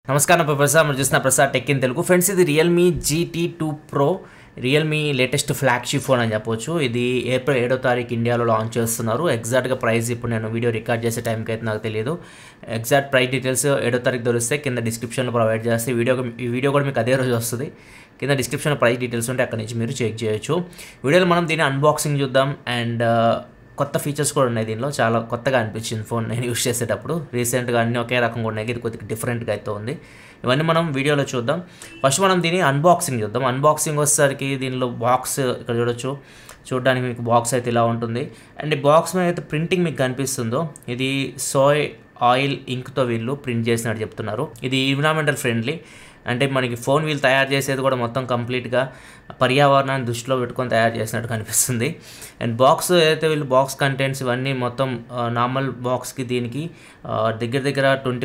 నమస్కారం ప్రసాద్ మీరు చూస్తున్న Prasad tech in Telugu friends ఇది Realme GT2 Pro Realme latest flagship phone అని చెప్పొచ్చు ఇది ఏప్రిల్ 7వ తారీఖు ఇండియాలో లాంచ్ చేస్తున్నారు ఎగ్జాక్ట్గా ప్రైస్ ఇప్పుడు నేను వీడియో రికార్డ్ చేసే టైంకి అయితే నాకు తెలియదు ఎగ్జాక్ట్ ప్రైస్ డీటెయిల్స్ 7వ తారీఖు దొరికితే కింద డిస్క్రిప్షన్లో ప్రొవైడ్ చేస్తే ఈ వీడియో కూడా మీకు అదే రోజు వస్తుంది కింద డిస్క్రిప్షన్లో ప్రైస్ డీటెయిల్స్ ఉంటే అక్కడ నుంచి మీరు చెక్ చేయొచ్చు వీడియోలో మనం దీన్ని అన్బాక్సింగ్ చూద్దాం అండ్ కొత్త ఫీచర్స్ కూడా ఉన్నాయి దీనిలో చాలా కొత్తగా అనిపించింది ఫోన్ నేను యూస్ చేసేటప్పుడు రీసెంట్గా అన్నీ ఒకే రకంగా ఉన్నాయి ఇది కొద్దిగా డిఫరెంట్గా అయితే ఉంది ఇవన్నీ మనం వీడియోలో చూద్దాం ఫస్ట్ మనం దీన్ని అన్బాక్సింగ్ చూద్దాం అన్బాక్సింగ్ వచ్చేసరికి దీనిలో బాక్స్ ఇక్కడ చూడొచ్చు చూడడానికి మీకు బాక్స్ అయితే ఇలా ఉంటుంది అండ్ ఈ బాక్స్ మీద అయితే ప్రింటింగ్ మీకు కనిపిస్తుందో ఇది సోయ్ ఆయిల్ ఇంక్తో వీళ్ళు ప్రింట్ చేసినట్టు చెప్తున్నారు ఇది ఎన్విరాన్మెంటల్ ఫ్రెండ్లీ అంటే మనకి ఫోన్ వీళ్ళు తయారు చేసేది కూడా మొత్తం కంప్లీట్గా పర్యావరణాన్ని దృష్టిలో పెట్టుకొని తయారు చేసినట్టు కనిపిస్తుంది అండ్ బాక్స్ ఏదైతే వీళ్ళు బాక్స్ కంటెంట్స్ ఇవన్నీ మొత్తం నార్మల్ బాక్స్కి దీనికి దగ్గర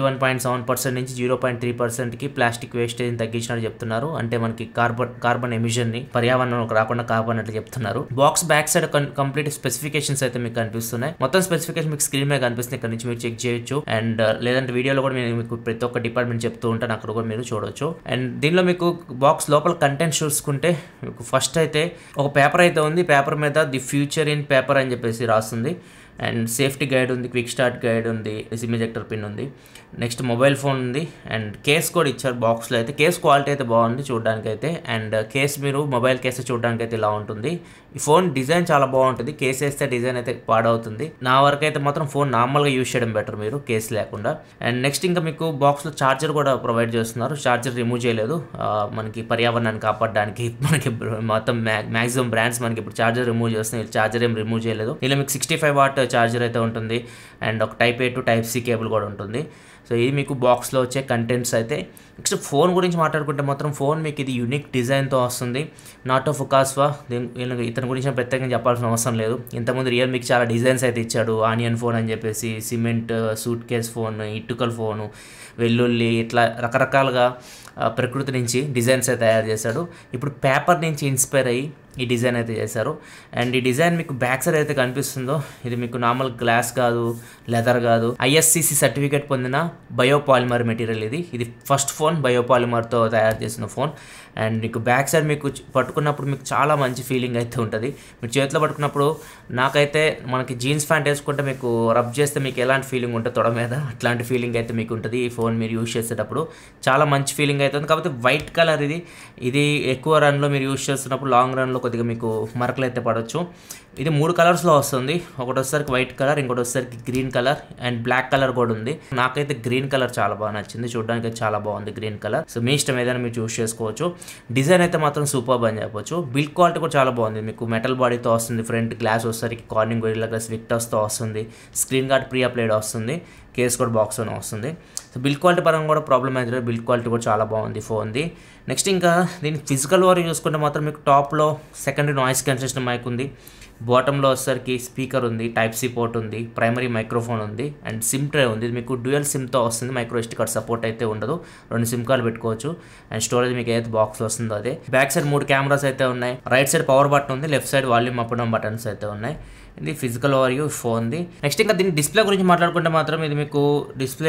21.7% నుంచి 0.3%కి ప్లాస్టిక్ వేస్టేజ్ని తగ్గించినట్టు చెప్తున్నారు అంటే మనకి కార్బన్ ఎమిషన్ని పర్యావరణంలోకి రాకుండా కాపాడినట్లు చెప్తున్నారు box back side complete specifications అయితే మీకు కనిపిస్తున్నాయి మొత్తం స్పెసిఫికేషన్ మీకు స్క్రీన్ మీద కనిపిస్తుంది ఇక్కడ నుంచి మీరు చెక్ చేయొచ్చు అండ్ లేదంటే వీడియోలో కూడా నేను మీకు ప్రతి ఒక్క డిపార్ట్మెంట్ చెప్తూ ఉంటాను అక్కడ కూడా మీరు చూడవచ్చు అండ్ దీనిలో మీకు బాక్స్ లోపల కంటెంట్ చూసుకుంటే మీకు ఫస్ట్ అయితే ఒక పేపర్ అయితే ఉంది పేపర్ మీద ది ఫ్యూచర్ ఇన్ పేపర్ అని చెప్పేసి రాస్తుంది అండ్ సేఫ్టీ గైడ్ ఉంది క్విక్ స్టార్ట్ గైడ్ ఉంది సిమ్ ఎజెక్టర్ పిన్ ఉంది నెక్స్ట్ మొబైల్ ఫోన్ ఉంది అండ్ కేస్ కూడా ఇచ్చారు బాక్స్లో అయితే కేస్ క్వాలిటీ అయితే బాగుంది చూడడానికి అయితే అండ్ కేస్ మీరు మొబైల్ కేస్ చూడడానికి అయితే ఇలా ఉంటుంది ఈ ఫోన్ డిజైన్ చాలా బాగుంటుంది కేస్ వేస్తే డిజైన్ అయితే పాడవుతుంది నా వరకు అయితే మాత్రం ఫోన్ నార్మల్గా యూజ్ చేయడం బెటర్ మీరు కేస్ లేకుండా అండ్ నెక్స్ట్ ఇంకా మీకు బాక్స్లో ఛార్జర్ కూడా ప్రొవైడ్ చేస్తున్నారు ఛార్జర్ రిమూవ్ చేయలేదు మనకి పర్యావరణాన్ని కాపాడడానికి మనకి మొత్తం మ్యాక్సిమం బ్రాండ్స్ మనకి ఇప్పుడు ఛార్జర్ రిమూవ్ చేస్తున్నాయి ఛార్జర్ ఏం రిమూవ్ చేయలేదు ఇలా మీకు 65 వాట్ ఛార్జర్ అయితే ఉంటుంది అండ్ ఒక Type A to Type C cable కూడా ఉంటుంది సో ఇది మీకు బాక్స్లో వచ్చే కంటెంట్స్ అయితే నెక్స్ట్ ఫోన్ గురించి మాట్లాడుకుంటే మాత్రం ఫోన్ మీకు ఇది యూనిక్ డిజైన్తో వస్తుంది నాట్ ఆఫ్ ఫుకాస్వా ఇతని గురించి ప్రత్యేకంగా చెప్పాల్సిన అవసరం లేదు ఇంతకుముందు రియల్మీకి చాలా డిజైన్స్ అయితే ఇచ్చాడు ఆనియన్ ఫోన్ అని చెప్పేసి సిమెంట్ సూట్ కేస్ ఫోన్ ఇటుకల ఫోను వెల్లుల్లి ఇట్లా రకరకాలుగా ప్రకృతి నుంచి డిజైన్స్ అయితే తయారు చేశాడు ఇప్పుడు పేపర్ నుంచి ఇన్స్పైర్ అయ్యి ఈ డిజైన్ అయితే చేశారు అండ్ ఈ డిజైన్ మీకు బ్యాక్ సైడ్ అయితే కనిపిస్తుందో ఇది మీకు నార్మల్ గ్లాస్ కాదు లెదర్ కాదు ISCC సర్టిఫికేట్ పొందిన బయోపాలిమర్ మెటీరియల్ ఇది ఫస్ట్ ఫోన్ బయోపాలిమర్తో తయారు చేసిన ఫోన్ అండ్ మీకు బ్యాక్ సైడ్ మీకు పట్టుకున్నప్పుడు మీకు చాలా మంచి ఫీలింగ్ అయితే ఉంటుంది మీరు చేతిలో పట్టుకున్నప్పుడు నాకైతే మనకి జీన్స్ ప్యాంట్ వేసుకుంటే మీకు రబ్ చేస్తే మీకు ఎలాంటి ఫీలింగ్ ఉంటుంది తొడ మీద అట్లాంటి ఫీలింగ్ అయితే మీకు ఉంటుంది ఈ ఫోన్ మీరు యూజ్ చేసేటప్పుడు చాలా మంచి ఫీలింగ్ అవుతుంది కాకపోతే వైట్ కలర్ ఇది ఎక్కువ రన్లో మీరు యూజ్ చేస్తున్నప్పుడు లాంగ్ రన్లో కొద్దిగా మీకు మరకలు అయితే పడవచ్చు ఇది 3 కలర్స్లో వస్తుంది ఒకటి వచ్చేసరికి వైట్ కలర్ ఇంకోటి వచ్చేసరికి green colour and black colour కూడా ఉంది నాకైతే గ్రీన్ కలర్ చాలా బాగా నచ్చింది చూడడానికి చాలా బాగుంది గ్రీన్ కలర్ సో మీ ఇష్టం ఏదైనా మీరు చూస్ చేసుకోవచ్చు డిజైన్ అయితే మాత్రం సూపర్ అని చెప్పొచ్చు బిల్డ్ క్వాలిటీ కూడా చాలా బాగుంది మీకు మెటల్ బాడీతో వస్తుంది ఫ్రంట్ గ్లాస్ వచ్చేసరికి కార్నింగ్ గొరిల్లా గ్లాస్ విక్టర్స్తో వస్తుంది స్క్రీన్ గార్డ్ ప్రీ అప్లైడ్ వస్తుంది కేస్ కూడా బాక్స్లోనే వస్తుంది సో బిల్డ్ క్వాలిటీ పరంగా కూడా ప్రాబ్లమ్ అయితే బిల్డ్ క్వాలిటీ కూడా చాలా బాగుంది ఫోన్ది నెక్స్ట్ ఇంకా దీనికి ఫిజికల్ వరకు చూసుకుంటే మాత్రం మీకు టాప్లో సెకండరీ నాయిస్ క్యాన్సిలేషన్ మైక్ ఉంది బాటంలో వచ్చేసరికి స్పీకర్ ఉంది Type C పోర్ట్ ఉంది ప్రైమరీ మైక్రోఫోన్ ఉంది అండ్ సిమ్ ట్రే ఉంది ఇది మీకు డ్యూయల్ సిమ్తో వస్తుంది మైక్రో SD కార్డ్ సపోర్ట్ అయితే ఉండదు 2 సిమ్ కార్డు పెట్టుకోవచ్చు అండ్ స్టోరేజ్ మీకు ఏదైతే బాక్స్ వస్తుందో అదే బ్యాక్ సైడ్ 3 కెమెరాస్ అయితే ఉన్నాయి రైట్ సైడ్ పవర్ బటన్ ఉంది left side volume up down buttons అయితే ఉన్నాయి ఇది ఫిజికల్ ఓవర్వ్యూ ఫోన్ది నెక్స్ట్ ఇంకా దీని డిస్ప్లే గురించి మాట్లాడుకుంటే మాత్రం ఇది మీకు డిస్ప్లే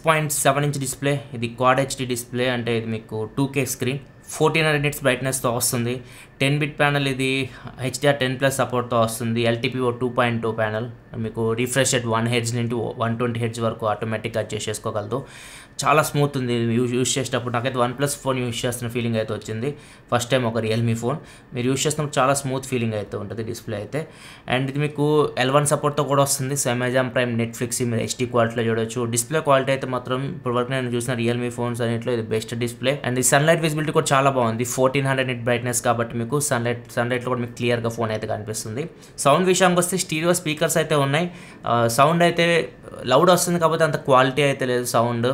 6.7 ఇంచ్ డిస్ప్లే ఇది క్వాడ్ HD డిస్ప్లే అంటే ఇది మీకు 2K స్క్రీన్ 1400 nits బ్రైట్నెస్తో వస్తుంది 10-bit ప్యానల్ ఇది HDR10+ సపోర్ట్తో వస్తుంది LTPO 2.2 ప్యానల్ మీకు రిఫ్రెష్ రేట్ 1 Hz నుండి 120 Hz వరకు ఆటోమేటిక్గా అడ్జస్ట్ చేసుకోగలదు చాలా స్మూత్ ఉంది యూజ్ చేసేటప్పుడు నాకైతే OnePlus ఫోన్ యూజ్ చేస్తున్న ఫీలింగ్ అయితే వచ్చింది ఫస్ట్ టైం ఒక రియల్మీ ఫోన్ మీరు యూజ్ చేస్తున్నప్పుడు చాలా స్మూత్ ఫీలింగ్ అయితే ఉంటుంది డిస్ప్లే అయితే అండ్ ఇది మీకు L1 సపోర్ట్తో కూడా వస్తుంది సో అమెజాన్ ప్రైమ్ నెట్ఫ్లిక్స్ మీరు HD క్వాలిటీలో చూడవచ్చు డిస్ప్లే క్వాలిటీ అయితే మాత్రం ఇప్పటివరకు నేను చూసిన రియల్మీ ఫోన్స్ అన్నింటిలో ఇది బెస్ట్ డిస్ప్లే అండ్ ఈ సన్లైట్ విజిబిలిటీ కూడా చాలా బాగుంది 1400 nit బ్రైట్నెస్ కాబట్టి మీకు సన్లైట్లో కూడా మీకు క్లియర్గా ఫోన్ అయితే కనిపిస్తుంది సౌండ్ విషయానికి వస్తే స్టీరియో స్పీకర్స్ అయితే ఉన్నాయి సౌండ్ అయితే లౌడ్ వస్తుంది కాకపోతే అంత క్వాలిటీ అయితే లేదు సౌండ్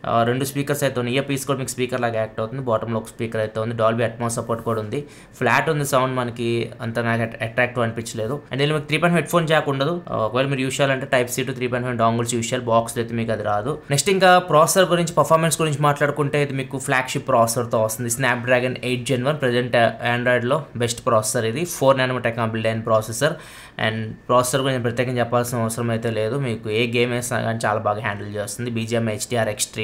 2 స్పీకర్స్ అయితే ఉన్నాయి ఇయర్ పీస్ కూడా మీకు స్పీకర్ లాగా యాక్ట్ అవుతుంది బాటంలో ఒక స్పీకర్ అయితే ఉంది డాల్బీ అట్మాస్ సపోర్ట్ కూడా ఉంది ఫ్లాట్ ఉంది సౌండ్ మనకి అంత నాకు అట్రాక్టివ్ అనిపించలేదు అండ్ ఇది మీకు 3.5 హెడ్ ఫోన్ జాక్ ఉండదు ఒకవేళ మీరు యూజ్ చేయాలంటే Type C to 3.5 dongles use చేయాలి బాక్స్ అయితే మీకు అది రాదు నెక్స్ట్ ఇంకా ప్రాసెసర్ గురించి పర్ఫార్మెన్స్ గురించి మాట్లాడుకుంటే ఇది మీకు ఫ్లాగ్షిప్ ప్రాసెసర్తో వస్తుంది స్నాప్డ్రాగన్ 8 Gen 1 ప్రజెంట్ ఆండ్రాయిడ్లో బెస్ట్ ప్రాసెసర్ ఇది 4 nm బిల్డ్ అయిన ప్రాసెసర్ అండ్ ప్రాసెసర్ గురించి ప్రత్యేకంగా చెప్పాల్సిన అవసరం అయితే లేదు మీకు ఏ గేమ్ వేసినా కానీ చాలా బాగా హ్యాండిల్ చేస్తుంది BGM HDR Extreme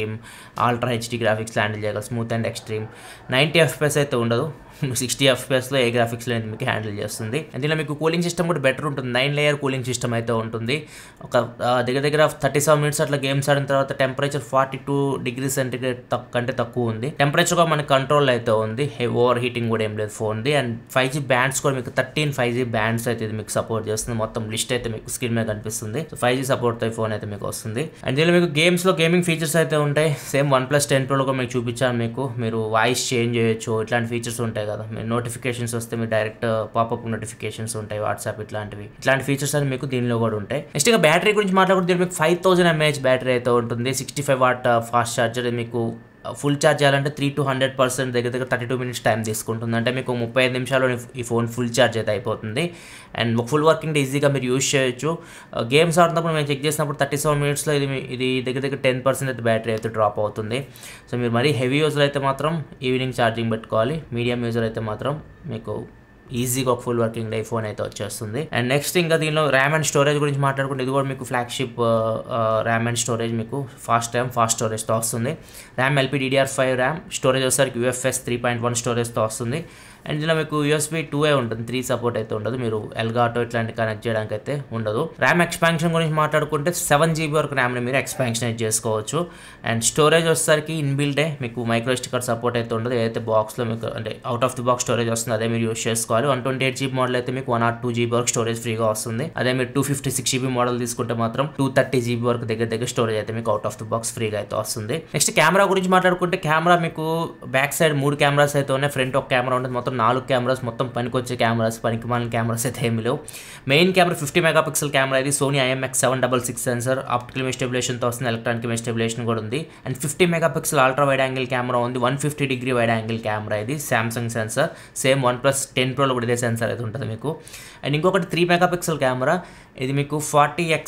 extreme, ultra HD graphics handle చేయగలరు, స్మూత్ అండ్ ఎక్స్ట్రీమ్. 90 FPS అయితే ఉండదు, 60 FPSలో ఏ గ్రాఫిక్స్లో అనేది మీకు హ్యాండిల్ చేస్తుంది. అండ్ దీనిలో మీకు కూలింగ్ సిస్టమ్ కూడా బెటర్ ఉంటుంది, 9 లేయర్ కూలింగ్ సిస్టమ్ అయితే ఉంటుంది. ఒక దగ్గర 37 మినిట్స్ అట్లా గేమ్స్ ఆడిన తర్వాత టెంపరేచర్ 42 degrees సెంటిగ్రేడ్ కంటే తక్కువ ఉంది. టెంపరేచర్ కూడా మనకి కంట్రోల్ అయితే ఉంది, ఓవర్ హీటింగ్ కూడా ఏం లేదు ఫోన్ది. అండ్ 5G బ్యాండ్స్ కూడా మీకు 13 5G బ్యాండ్స్ అయితే ఇది మీకు సపోర్ట్ చేస్తుంది. మొత్తం లిస్ట్ అయితే మీకు స్క్రీన్ మీద కనిపిస్తుంది. సో 5G సపోర్ట్ తో ఫోన్ అయితే మీకు వస్తుంది. అండ్ దీనిలో మీకు గేమ్స్లో గేమింగ్ ఫీచర్స్ అయితే ఉంటాయి. సేమ్ OnePlus 10 Pro లో మీకు చూపించాను. మీరు వాయిస్ చేంజ్ చేయొచ్చు, ఇట్లాంటి ఫీచర్స్ ఉంటాయి కదా. మీరు నోటిఫికేషన్స్ వస్తే మీరు డైరెక్ట్ పాపప్ నోటిఫికేషన్స్ ఉంటాయి, వాట్సాప్ ఇట్లాంటి ఫీచర్స్ అని మీకు దీనిలో కూడా ఉంటాయి. నెక్స్ట్ ఇక బ్యాటరీ గురించి మాట్లాడుకుంటే దీనికి మీకు 5000 mAh బ్యాటరీ అయితే ఉంటుంది. 65 watt ఫాస్ట్ ఛార్జర్. మీకు ఫుల్ ఛార్జ్ చేయాలంటే 3 to 100% దగ్గర 32 minutes టైం తీసుకుంటుంది. అంటే మీకు 35 నిమిషాల్లో ఈ ఫోన్ ఫుల్ ఛార్జ్ అయితే అయిపోతుంది. అండ్ ఫుల్ వర్కింగ్ డే ఈజీగా మీరు యూజ్ చేయొచ్చు. గేమ్స్ ఆడుతున్నప్పుడు మేము చెక్ చేసినప్పుడు 37 minutesలో ఇది దగ్గర 10% అయితే బ్యాటరీ అయితే డ్రాప్ అవుతుంది. సో మీరు మరీ హెవీ యూజర్ అయితే మాత్రం ఈవినింగ్ ఛార్జింగ్ పెట్టుకోవాలి. మీడియం యూజర్ అయితే మాత్రం మీకు ఈజీగా ఒక ఫుల్ వర్కింగ్ డే ఫోన్ అయితే వచ్చేస్తుంది. అండ్ నెక్స్ట్ ఇంకా దీనిలో ర్యామ్ అండ్ స్టోరేజ్ గురించి మాట్లాడుకుంటే ఇది కూడా మీకు ఫ్లాగ్షిప్ ర్యామ్ అండ్ స్టోరేజ్ మీకు ఫాస్ట్ స్టోరేజ్తో వస్తుంది. ర్యామ్ LPDDR5 ర్యామ్, స్టోరేజ్ వచ్చేసరికి UFS 3.1 స్టోరేజ్తో వస్తుంది. అండ్ దీనిలో మీకు USB 2A ఉంటుంది, 3 సపోర్ట్ అయితే ఉండదు. మీరు ఎల్గాటో ఇట్లాంటి కనెక్ట్ చేయడానికి అయితే ఉండదు. ర్యామ్ ఎక్స్పాన్షన్ గురించి మాట్లాడుకుంటే 7GB వరకు ర్యామ్ని మీరు ఎక్స్పాన్షన్ చేసుకోవచ్చు. అండ్ స్టోరేజ్ వచ్చేసరికి ఇన్బిల్డే మీకు మైక్రో SD కార్డ్ సపోర్ట్ అయితే ఉండదు. ఏదైతే బాక్స్లో మీకు అంటే out of the box storage వస్తుంది అదే మీరు యూస్ చేసుకోవాలి. 128GB మోడల్ అయితే మీకు 102GB వరకు స్టోరేజ్ ఫ్రీగా వస్తుంది. అదే మీరు 256GB మోడల్ తీసుకుంటే మాత్రం 230GB వరకు దగ్గర స్టోరేజ్ అయితే మీకు అవుట్ ఆఫ్ ది బాక్స్ ఫ్రీగా అయితే వస్తుంది. నెక్స్ట్ కెమెరా గురించి మాట్లాడుకుంటే కెమెరా మీకు బ్యాక్ సైడ్ 3 కెమెరాస్ అయితే ఉన్నాయి, ఫ్రంట్ ఒక కెమెరా ఉంటుంది. మొత్తం 4 కెమెరాస్, మొత్తం పనికొచ్చే కెమెరాస్, పనికిమాలిన కెమెరాస్ అయితే ఏమి లేవు. Main camera 50 megapixel camera. ఇది Sony IMX766 sensor, optical image స్టెబిలేషన్తో వస్తుంది, ఎలక్ట్రానిక్ ఇమేజ్ స్టెబిలేషన్ కూడా ఉంది. అండ్ 50 మెగాపిక్సెల్ అల్ట్రా వైడ్ యాంగిల్ కెమెరా ఉంది, 150° వైడ్ యాంగిల్ కెమెరా. ఇది Samsung sensor. Same OnePlus 10 Pro లో కూడా ఇదే సెన్సర్ అయితే ఉంటుంది మీకు. అండ్ ఇంకొకటి 3 మెగాపిక్సెల్ కెమెరా. ఇది మీకు 40x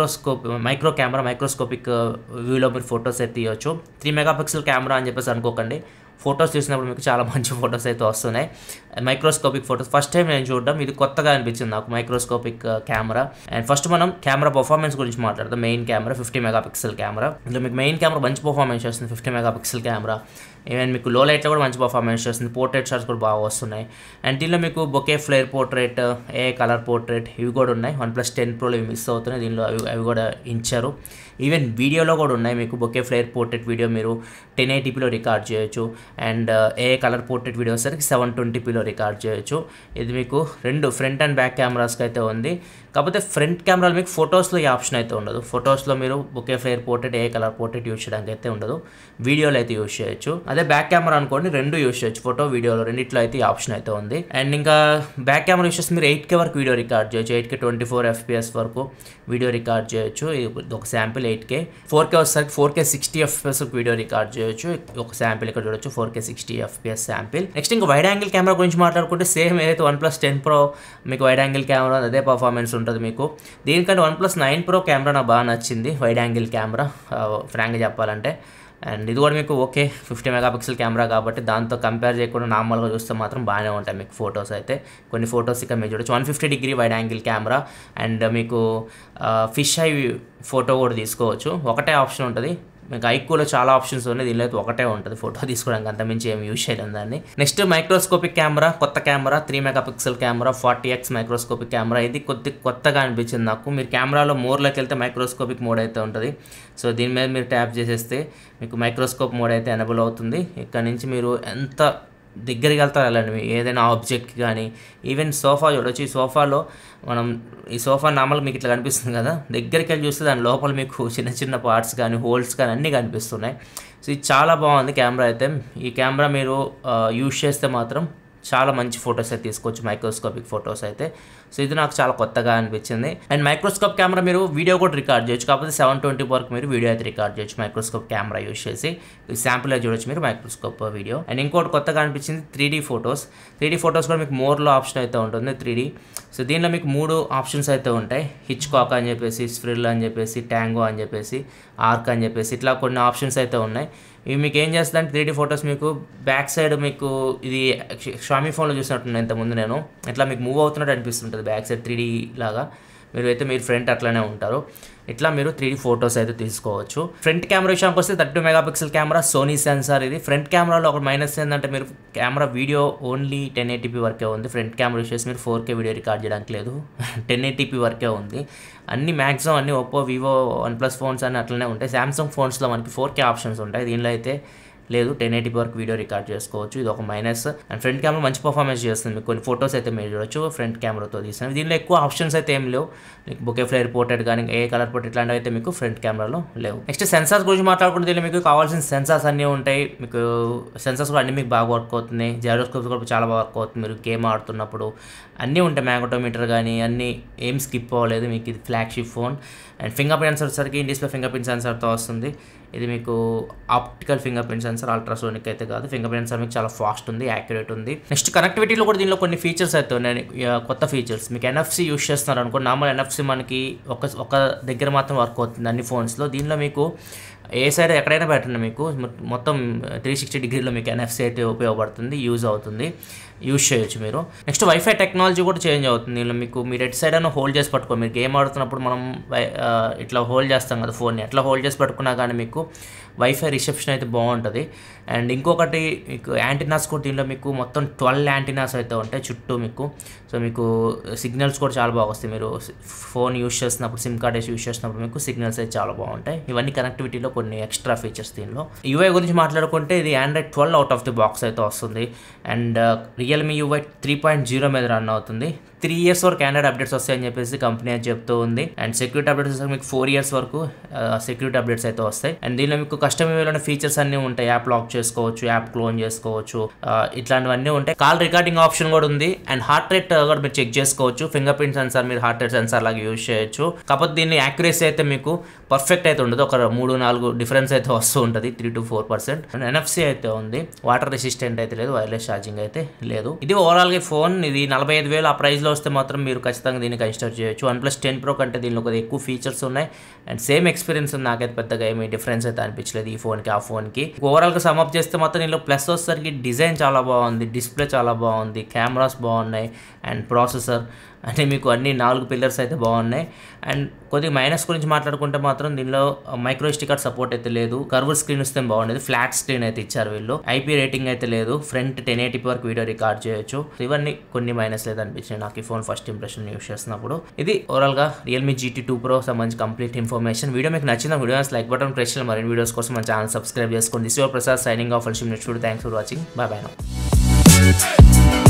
మైక్రో కెమెరా, మైక్రోస్కోపిక్ వ్యూలో మీరు ఫొటోస్ అయితే తీయవచ్చు. 3 మెగాపిక్సెల్ కెమెరా అని చెప్పేసి అనుకోకండి, ఫొటోస్ తీసినప్పుడు మీకు చాలా మంచి ఫొటోస్ అయితే వస్తున్నాయి. మైక్రోస్కోపిక్ ఫొటోస్ ఫస్ట్ టైం నేను చూడడం, ఇది కొత్తగా అనిపించింది నాకు మైక్రోస్కోపిక్ కెమెరా. అండ్ ఫస్ట్ మనం కెమెరా పర్ఫార్మెన్స్ గురించి మాట్లాడదాం. Main camera 50 megapixel camera. ఇందులో మీకు మెయిన్ కెమెరా మంచి పర్ఫార్మెన్స్ చేస్తుంది, 50 మెగాపిక్సెల్ కెమెరా. ఈవెన్ మీకు లో లైట్లో కూడా మంచి పర్ఫార్మెన్స్ చేస్తుంది, పోర్ట్రేట్ షాట్స్ కూడా బాగా వస్తున్నాయి. అండ్ దీనిలో మీకు bokeh flare portrait, colour portrait ఇవి కూడా ఉన్నాయి. OnePlus 10 Pro ఇవి మిస్ అవుతున్నాయి, దీనిలో అవి కూడా ఇచ్చారు. ఈవెన్ వీడియోలో కూడా ఉన్నాయి మీకు బొకే ఫ్లేర్ పోర్ట్రేట్ వీడియో మీరు 1080pలో రికార్డ్ చేయొచ్చు. అండ్ కలర్ పోర్ట్రేట్ వీడియో సరికి 720pలో రికార్డ్ చేయొచ్చు. ఇది మీకు 2 ఫ్రంట్ అండ్ బ్యాక్ కెమెరాస్కి అయితే ఉంది. కాకపోతే ఫ్రంట్ కెమెరాలో మీకు ఫొటోస్లో ఈ ఆప్షన్ అయితే ఉండదు. ఫొటోస్లో మీరు bokeh flare portrait, colour portrait use చేయడానికి అయితే ఉండదు, వీడియోలో అయితే యూజ్ చేయొచ్చు. అదే బ్యాక్ కెమెరా అనుకోండి, 2 యూజ్ చేయొచ్చు, ఫోటో వీడియోలో రెండిట్లో అయితే ఈ ఆప్షన్ అయితే ఉంది. అండ్ ఇంకా బ్యాక్ కెమెరా యూజ్ చేస్తే మీరు 8K వరకు వీడియో రికార్డ్ చేయొచ్చు, 8K 24 FPS వరకు వీడియో రికార్డ్ చేయొచ్చు. ఇది ఒక శాంపిల్ 8K. 4K వచ్చేసరికి 4K 60 FPS వీడియో రికార్డ్ చేయొచ్చు. ఒక శాంపిల్ ఇక్కడ చూడొచ్చు, 4K 60 FPS శాంపిల్. నెక్స్ట్ ఇంకా వైడ్ యాంగిల్ కెమెరా గురించి మాట్లాడుకుంటే సేమ్ ఏదైతే OnePlus 10 Pro మీకు వైడ్ యాంగిల్ కెమెరా అదే పర్ఫార్మెన్స్ ఉంటుంది మీకు. దీనికంటే OnePlus 9 Pro కెమెరా నాకు బాగా నచ్చింది, వైడ్ యాంగిల్ కెమెరా ఫ్రాంక్గా చెప్పాలంటే. అండ్ ఇది కూడా మీకు ఓకే 50 మెగాపిక్సెల్ కెమెరా కాబట్టి దాంతో కంపేర్ చేయకుండా నార్మల్గా చూస్తే మాత్రం బాగానే ఉంటాయి మీకు ఫొటోస్ అయితే. కొన్ని ఫొటోస్ ఇక్కడ మీరు చూడొచ్చు, 150° వైడ్ యాంగిల్ కెమెరా. అండ్ మీకు ఫిష్ ఐ ఫోటో కూడా తీసుకోవచ్చు. ఒకటే ఆప్షన్ ఉంటుంది, మీకు ఐక్యూలో చాలా ఆప్షన్స్ ఉన్నాయి, దీనిలో అయితే ఒకటే ఉంటుంది ఫోటో తీసుకోవడానికి, అంతమించి ఏం యూజ్ చేయలేం దాన్ని. నెక్స్ట్ మైక్రోస్కోపిక్ కెమెరా, కొత్త camera 3 megapixel camera, 40x microscopic camera. ఇది కొత్తగా అనిపించింది నాకు. మీరు కెమెరాలో మోడ్లోకి వెళ్తే మైక్రోస్కోపిక్ మోడ్ అయితే ఉంటుంది. సో దీని మీద మీరు ట్యాప్ చేసేస్తే మీకు మైక్రోస్కోప్ మోడ్ అయితే ఎనేబుల్ అవుతుంది. ఇక్కడ నుంచి మీరు ఎంత దగ్గరికి వెళ్తారు వెళ్ళండి, ఏదైనా ఆబ్జెక్ట్ కానీ. ఈవెన్ సోఫా చూడొచ్చు, ఈ సోఫాలో ఈ సోఫా నార్మల్ మీకు ఇట్లా కనిపిస్తుంది కదా, దగ్గరికి వెళ్ళి చూస్తే దాని లోపల మీకు చిన్న పార్ట్స్ కానీ హోల్స్ కానీ అన్నీ కనిపిస్తున్నాయి. సో ఇది చాలా బాగుంది కెమెరా అయితే. ఈ కెమెరా మీరు యూజ్ చేస్తే మాత్రం చాలా మంచి ఫొటోస్ అయితే తీసుకోవచ్చు, మైక్రోస్కోపిక్ ఫొటోస్ అయితే. సో ఇది నాకు చాలా కొత్తగా అనిపించింది. అండ్ మైక్రోస్కోప్ కెమెరా మీరు వీడియో కూడా రికార్డ్ చేయొచ్చు, కాకపోతే 720 వరకు మీరు వీడియో అయితే రికార్డ్ చేయొచ్చు మైక్రోస్కోప్ కెమెరా యూజ్ చేసి. శాంపుల్ అయితే చూడొచ్చు మీరు మైక్రోస్కోప్ వీడియో. అండ్ ఇంకోటి కొత్తగా అనిపించింది 3D ఫొటోస్. 3D ఫొటోస్ కూడా మీకు మోర్లో ఆప్షన్ అయితే ఉంటుంది 3D. సో దీనిలో మీకు 3 ఆప్షన్స్ అయితే ఉంటాయి, హిచ్కాక్ అని చెప్పేసి, స్ప్రిల్ అని చెప్పేసి, ట్యాంగో అని చెప్పేసి, ఆర్క్ అని చెప్పేసి, ఇట్లా కొన్ని ఆప్షన్స్ అయితే ఉన్నాయి. ఇవి మీకు ఏం చేస్తుందంటే 3D ఫొటోస్ మీకు బ్యాక్ సైడ్ మీకు ఇది షామీ ఫోన్లో చూసినట్టున్నాను ఇంతకుముందు నేను, ఇట్లా మీకు మూవ్ అవుతున్నట్టు అనిపిస్తుంటుంది బ్యాక్ సైడ్ 3D లాగా. మీరు ఫ్రంట్ అట్లనే ఉంటారు. ఇట్లా మీరు 3D ఫొటోస్ అయితే తీసుకోవచ్చు. ఫ్రంట్ కెమెరా విషయానికి వస్తే 32 మెగాపిక్సెల్ కెమెరా, సోనీ సెన్సార్ ఇది. ఫ్రంట్ కెమెరాలో ఒక మైనస్ ఏంటంటే మీరు కెమెరా వీడియో ఓన్లీ 1080p వరకే ఉంది. ఫ్రంట్ కెమెరా వచ్చేసి మీరు 4K వీడియో రికార్డ్ చేయడానికి లేదు, 1080p వరకే ఉంది. అన్ని మ్యాక్సిమం అన్ని ఒప్పో, వివో, OnePlus ఫోన్స్ అన్నీ అట్లనే ఉంటాయి. సామ్సంగ్ ఫోన్స్లో మనకి 4K ఆప్షన్స్ ఉంటాయి, దీనిలో అయితే లేదు, 1080p వరకు వీడియో రికార్డ్ చేసుకోవచ్చు. ఇది ఒక మైనస్. అండ్ ఫ్రంట్ కెమెరా మంచి పర్ఫార్మెన్స్ చేస్తుంది. మీకు కొన్ని ఫొటోస్ అయితే మీరు చూడొచ్చు ఫ్రంట్ కెమెరాతో తీసినవి. దీనిలో ఎక్కువ ఆప్షన్స్ అయితే ఏం లేవు. మీకు బొకే ఫ్లేర్ పోర్ట్రేట్ కానీ ఏ కలర్ పోర్ట్రేట్ ఇట్లాంటివి అయితే మీకు ఫ్రంట్ కెమెరాలో లేవు. నెక్స్ట్ సెన్సార్స్ గురించి మాట్లాడుకుంటే దీనిలో మీకు కావాల్సిన సెన్సార్స్ అన్నీ ఉంటాయి. మీకు సెన్సార్స్ కూడా అన్నీ మీకు బాగా వర్క్ అవుతున్నాయి. జైరోస్కోప్స్ కూడా చాలా బాగా వర్క్ అవుతుంది. మీరు గేమ్ ఆడుతున్నప్పుడు అన్నీ ఉంటాయి. మ్యాగ్నెటోమీటర్ కానీ అన్నీ ఏం స్కిప్ అవ్వలేదు. మీకు ఇది flagship phone. And finger print సెన్సర్కి ఇన్ డిస్ప్లే ఫింగర్ ప్రింట్ సెన్సర్తో వస్తుంది. ఇది మీకు optical finger print sensor, ultrasonic అయితే కాదు. ఫింగర్ ప్రింట్ సెన్సర్ మీకు చాలా ఫాస్ట్ ఉంది, యాక్యురేట్ ఉంది. నెక్స్ట్ కనెక్టివిటీలో కూడా దీనిలో కొన్ని ఫీచర్స్ అయితే ఉన్నాయి, కొత్త ఫీచర్స్. మీకు NFC యూస్ చేస్తున్నారు అనుకో, నార్మల్ NFC మనకి ఒక దగ్గర మాత్రం వర్క్ అవుతుంది అన్ని ఫోన్స్లో. దీనిలో మీకు ఏ సైడ్ ఎక్కడైనా పెట్టండి, మీకు మొత్తం 360 డిగ్రీలో మీకు NFC అయితే ఉపయోగపడుతుంది, యూజ్ చేయొచ్చు మీరు. నెక్స్ట్ వైఫై టెక్నాలజీ కూడా చేంజ్ అవుతుంది. దీనిలో మీరు ఎట్ సైడ్ అయినా హోల్డ్ చేసి పట్టుకో. మీరు గేమ్ ఆడుతున్నప్పుడు మనం ఇట్లా హోల్డ్ చేస్తాం కదా ఫోన్ని, అట్లా హోల్డ్ చేసి పట్టుకున్నా కానీ మీకు వైఫై రిసెప్షన్ అయితే బాగుంటుంది. అండ్ ఇంకొకటి మీకు యాంటీనాస్ కూడా దీనిలో మీకు మొత్తం 12 యాంటీనాస్ అయితే ఉంటాయి చుట్టూ మీకు. సో మీకు సిగ్నల్స్ కూడా చాలా బాగా వస్తాయి. మీరు ఫోన్ యూస్ చేస్తున్నప్పుడు, సిమ్ కార్డ్ యూస్ చేస్తున్నప్పుడు మీకు సిగ్నల్స్ అయితే చాలా బాగుంటాయి. ఇవన్నీ కనెక్టివిటీలో కొన్ని ఎక్స్ట్రా ఫీచర్స్ దీనిలో. UI గురించి మాట్లాడుకుంటే ఇది Android 12 out of the box అయితే వస్తుంది. అండ్ రియల్మీ UI 3.0 మీద రన్ అవుతుంది. 3 years వరకు ఆండ్రాయిడ్ అప్డేట్స్ వస్తాయని చెప్పేసి కంపెనీ అయితే చెప్తూ ఉంది. అండ్ సెక్యూరిటీ అప్డేట్స్ వస్తే మీకు 4 years వరకు సెక్యూరిటీ అప్డేట్స్ అయితే వస్తాయి. అండ్ దీనిలో మీకు కస్టమ్ యూఐలోని ఫీచర్స్ అన్నీ ఉంటాయి. యాప్ లాక్ చేసుకోవచ్చు, యాప్ క్లోన్ చేసుకోవచ్చు, ఇట్లాంటివన్నీ ఉంటాయి. కాల్ రికార్డింగ్ ఆప్షన్ కూడా ఉంది. అండ్ హార్ట్ రేట్ కూడా మీరు చెక్ చేసుకోవచ్చు. ఫింగర్ ప్రింట్ సెన్సార్ మీరు హార్ట్ రేట్ సెన్సార్ లాగా యూజ్ చేయొచ్చు. కాకపోతే దీన్ని యాక్యురసీ అయితే మీకు పర్ఫెక్ట్ అయితే ఉండదు, ఒక 3-4 డిఫరెన్స్ అయితే వస్తూ ఉంటుంది, 3 to 4%. అండ్ NFC అయితే ఉంది, వాటర్ రెసిస్టెంట్ అయితే లేదు, వైర్లెస్ ఛార్జింగ్ అయితే లేదు. ఇది ఓవరాల్గా ఫోన్ ఇది 45,000 ఆ ప్రైస్లో వస్తే మాత్రం మీరు ఖచ్చితంగా దీన్ని కన్సిడర్ చేయొచ్చు. OnePlus 10 Pro కంటే దీనిలో కొద్దిగా ఎక్కువ ఫీచర్స్ ఉన్నాయి. అండ్ సేమ్ ఎక్స్పీరియన్స్ ఉంది. నాకైతే పెద్దగా ఏమీ డిఫరెన్స్ అయితే అనిపించలేదు ఈ ఫోన్కి ఆ ఫోన్కి. ఓవరాల్గా సమ్అప్ చేస్తే మాత్రం దీనిలో ప్లస్ వచ్చేసరికి డిజైన్ చాలా బాగుంది, డిస్ప్లే చాలా బాగుంది, కెమెరాస్ బాగున్నాయి, అండ్ ప్రాసెసర్ అంటే మీకు అన్ని 4 పిల్లర్స్ అయితే బాగున్నాయి. అండ్ కొద్దిగా మైనస్ గురించి మాట్లాడుకుంటే మాత్రం దీనిలో మైక్రో SD కార్డ్ సపోర్ట్ అయితే లేదు. కర్వ్ స్క్రీన్ వస్తే బాగుండేది, ఫ్లాట్ స్క్రీన్ అయితే ఇచ్చారు వీళ్ళు. IP రేటింగ్ అయితే లేదు. ఫ్రంట్ 1080p వరకు వీడియో రికార్డ్ చేయొచ్చు. ఇవన్నీ కొన్ని మైనస్ లేదు అనిపించింది నాకు ఈ ఫోన్ ఫస్ట్ ఇంప్రెషన్ యూస్ చేస్తున్నప్పుడు. ఇది ఓవరాల్గా రియల్మీ GT2 Pro సంబంధించి కంప్లీట్ ఇన్ఫర్మేషన్. వీడియో మీకు నచ్చిన వీడియోస్ లైక్ బటన్ ప్రెస్ చేయాలి. మరిన్ని వీడియోస్ కోసం మన ఛానల్ సబ్స్క్రైబ్ చేసుకోండి. This your Prasad signing off. Thanks for watching. Bye bye now.